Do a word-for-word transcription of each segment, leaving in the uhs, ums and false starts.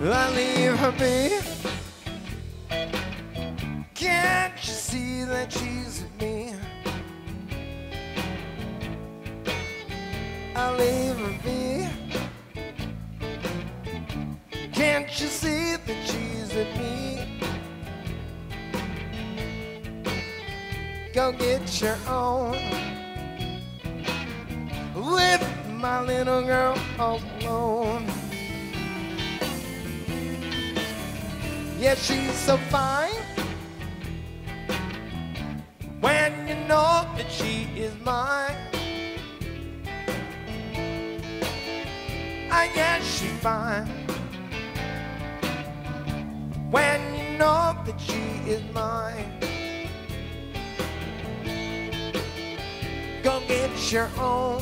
I leave her be. Can't you see that she's with me? I leave her be. Can't you see that she's with me? Go get your own. Leave my little girl alone. Yeah, she's so fine. When you know that she is mine, I guess she's fine. When you know that she is mine, go get your own.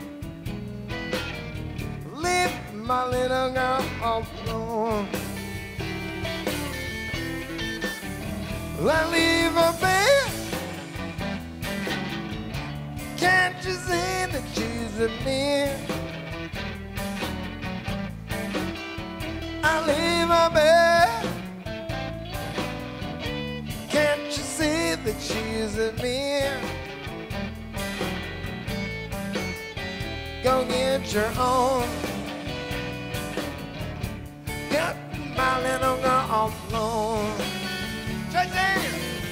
Leave my little girl alone. I leave her, babe. Can't you see that she's with me? I leave her, babe. Can't you see that she's with me? Go get your own. Get my little girl alone. Tracy!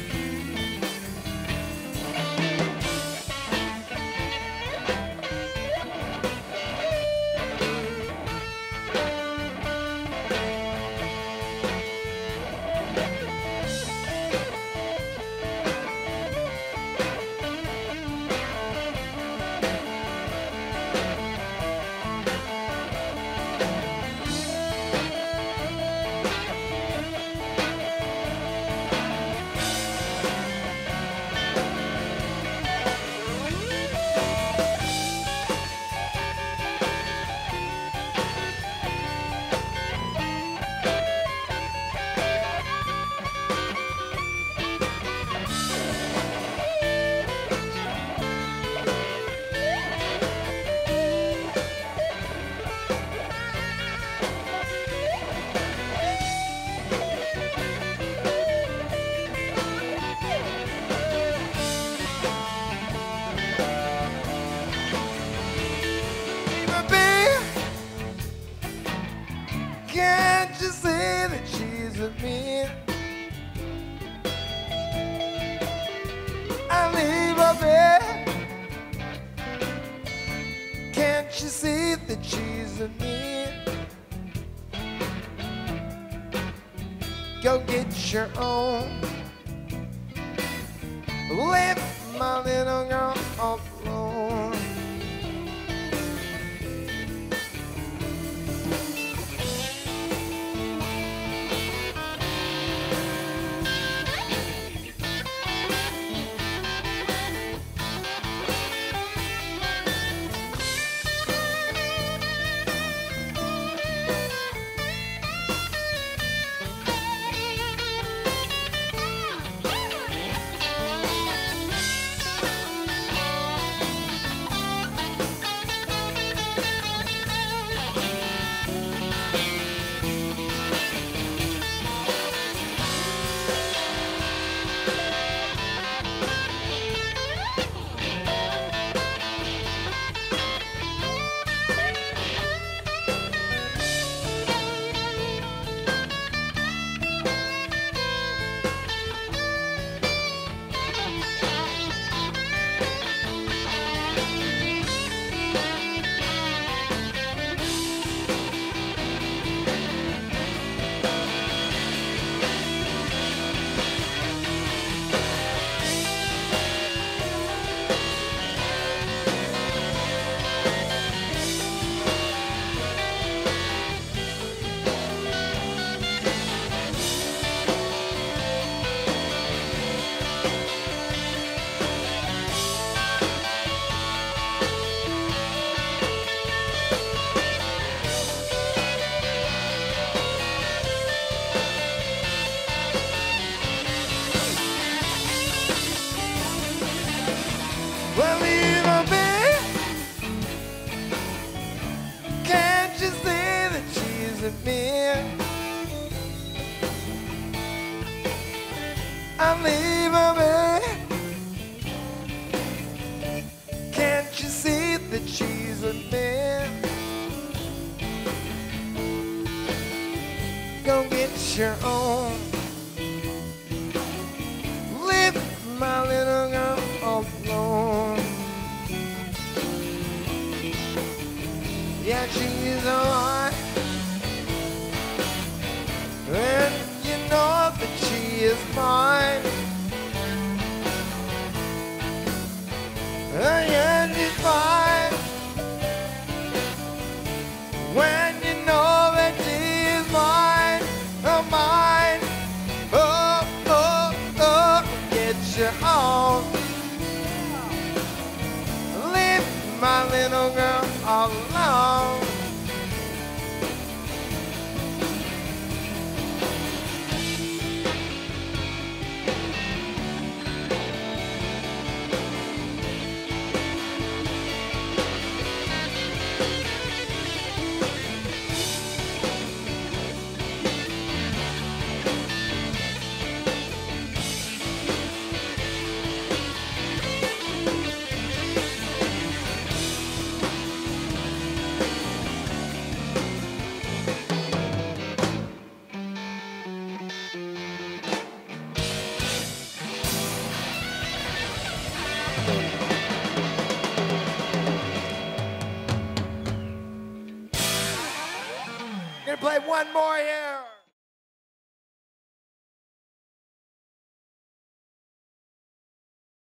Can't you see that she's with me? I leave her, babe. Can't you see that she's with me? Go get your own. Leave my little girl alone. Well, even me, can't you see that she's with me? get your own. Leave my little girl alone. Yeah, she's alright, and you know that she is mine. And she's fine when you know that she is mine, oh mine. Oh, oh, oh, get your own. Leave my little girl alone. Gonna play one more here.